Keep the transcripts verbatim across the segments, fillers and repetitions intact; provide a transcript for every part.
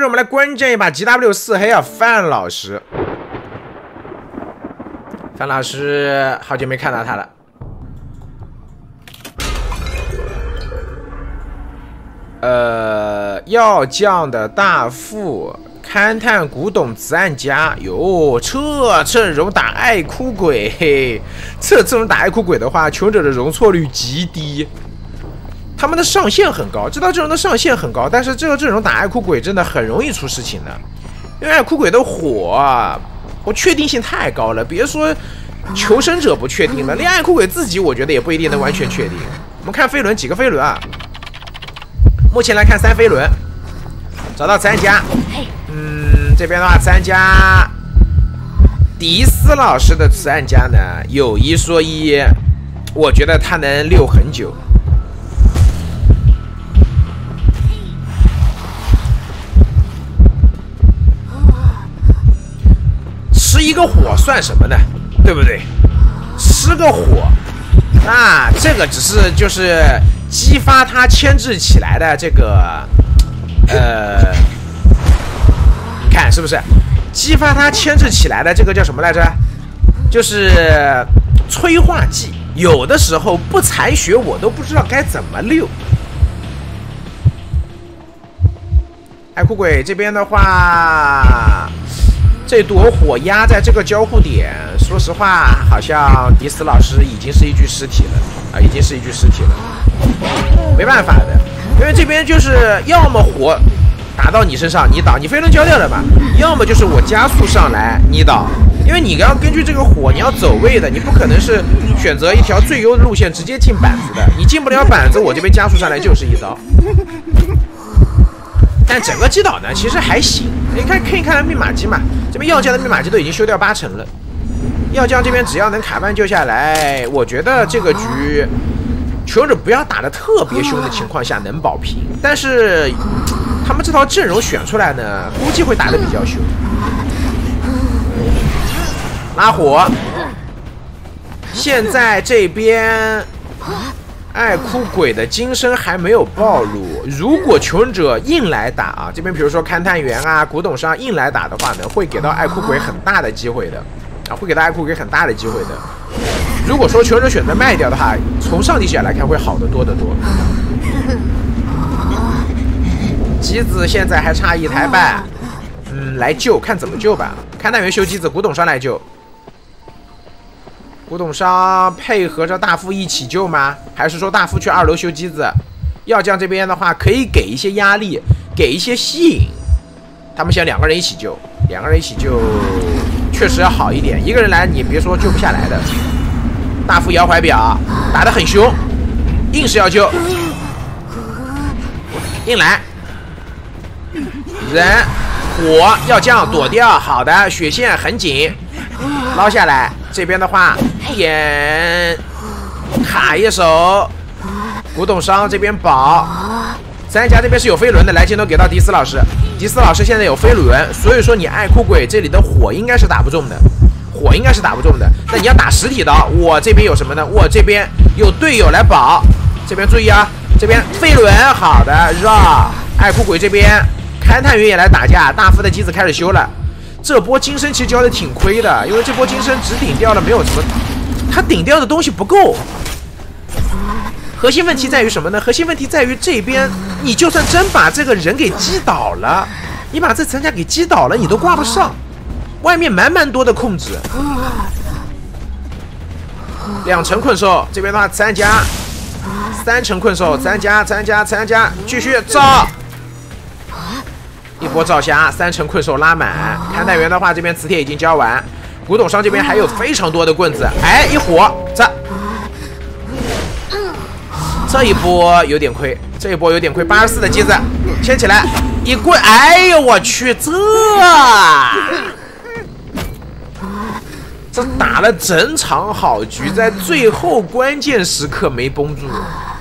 者我们来观战一把 G W 四黑啊，范老师。范老师，好久没看到他了。呃，药匠的大副，勘探古董慈案家。哟，这阵容打爱哭鬼，嘿，这阵容打爱哭鬼的话，穷者的容错率极低。 他们的上限很高，知道阵容的上限很高，但是这个阵容打爱哭鬼真的很容易出事情的，因为爱哭鬼的火不确定性太高了，别说求生者不确定了，连爱哭鬼自己我觉得也不一定能完全确定。我们看飞轮几个飞轮啊？目前来看三飞轮，找到咱家，嗯，这边的话咱家迪斯老师的慈案家呢，有一说一，我觉得他能溜很久。 吃一个火算什么呢？对不对？吃个火，那这个只是就是激发他牵制起来的这个，呃，你看是不是？激发他牵制起来的这个叫什么来着？就是催化剂。有的时候不残血，我都不知道该怎么溜。爱哭鬼这边的话。 这朵火压在这个交互点，说实话，好像迪斯老师已经是一具尸体了啊，已经是一具尸体了，没办法的，因为这边就是要么火打到你身上，你倒，你飞轮交掉了嘛，要么就是我加速上来，你倒，因为你要根据这个火，你要走位的，你不可能是选择一条最优的路线直接进板子的，你进不了板子，我这边加速上来就是一刀。 但整个击倒呢，其实还行。你看，可以看密码机嘛，这边药匠的密码机都已经修掉八成了。药匠这边只要能卡半救下来，我觉得这个局求生者不要打得特别凶的情况下能保平。但是他们这套阵容选出来呢，估计会打得比较凶。拉火，现在这边。 爱哭鬼的金身还没有暴露，如果求生者硬来打啊，这边比如说勘探员啊、古董商硬来打的话呢，会给到爱哭鬼很大的机会的啊，会给到爱哭鬼很大的机会的。如果说求生者选择卖掉的话，从上帝视角来看会好得多得多。机子现在还差一台半，嗯，来救看怎么救吧。勘探员修机子，古董商来救。 古董商配合着大副一起救吗？还是说大副去二楼修机子？药匠这边的话可以给一些压力，给一些吸引。他们想两个人一起救，两个人一起救确实要好一点。一个人来你别说救不下来的。大副摇怀表打得很凶，硬是要救，硬来。人火药匠躲掉，好的，血线很紧，捞下来。 这边的话，点卡一手，古董商这边保，咱家这边是有飞轮的，来镜头给到迪斯老师，迪斯老师现在有飞轮，所以说你爱哭鬼这里的火应该是打不中的，火应该是打不中的。那你要打实体刀，我这边有什么呢？我这边有队友来保，这边注意啊，这边飞轮好的绕，爱哭鬼这边勘探员也来打架，大副的机子开始修了。 这波金身其实交的挺亏的，因为这波金身只顶掉了，没有什么，他顶掉的东西不够。核心问题在于什么呢？核心问题在于这边，你就算真把这个人给击倒了，你把这咱家给击倒了，你都挂不上。外面满满多的控制，两成困兽，这边的话咱家三成困兽，咱家咱家咱家继续造。 一波照瞎，三成困兽拉满。勘探员的话，这边磁铁已经交完。古董商这边还有非常多的棍子，哎，一火，这这一波有点亏，这一波有点亏。八十四的机子牵起来，一棍，哎呦我去，这这打了整场好局，在最后关键时刻没绷住。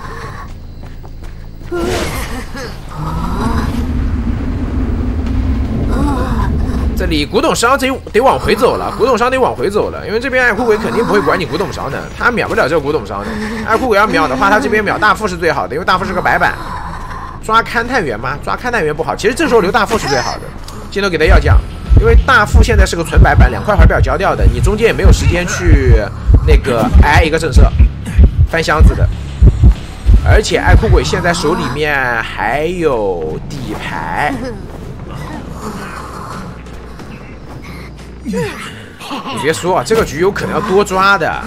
这里古董商得得往回走了，古董商得往回走了，因为这边爱哭鬼肯定不会管你古董商的，他秒不了这个古董商的。爱哭鬼要秒的话，他这边秒大副是最好的，因为大副是个白板。 抓勘探员吗？抓勘探员不好，其实这时候留大副是最好的。镜头给他要将，因为大副现在是个纯白板，两块怀表交掉的，你中间也没有时间去那个挨一个震慑翻箱子的。而且爱哭鬼现在手里面还有底牌。你别说啊，这个局有可能要多抓的。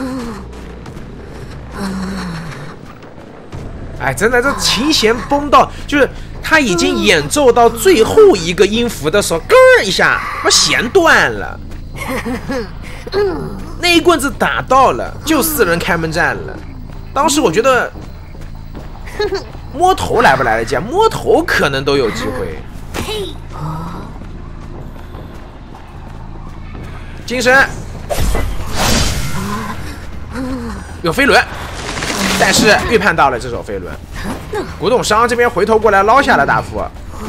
哎，真的，这琴弦崩到，就是他已经演奏到最后一个音符的时候，咯一下，把弦断了。那一棍子打到了，就四人开门战了。当时我觉得，摸头来不来得及？摸头可能都有机会。金身有飞轮，但是预判到了这手飞轮。古董商这边回头过来捞下了大副。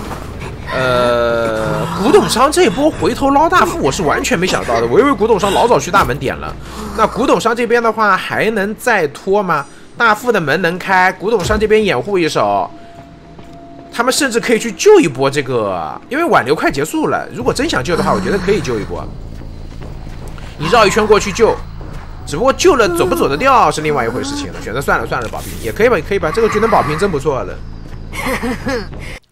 呃，古董商这波回头捞大副，我是完全没想到的。我以为古董商老早去大门点了。那古董商这边的话，还能再拖吗？大副的门能开，古董商这边掩护一手。他们甚至可以去救一波这个，因为挽留快结束了。如果真想救的话，我觉得可以救一波。你绕一圈过去救，只不过救了走不走得掉是另外一回事情了。选择算了算了，保平也可以吧，也可以吧。这个局能保平真不错了。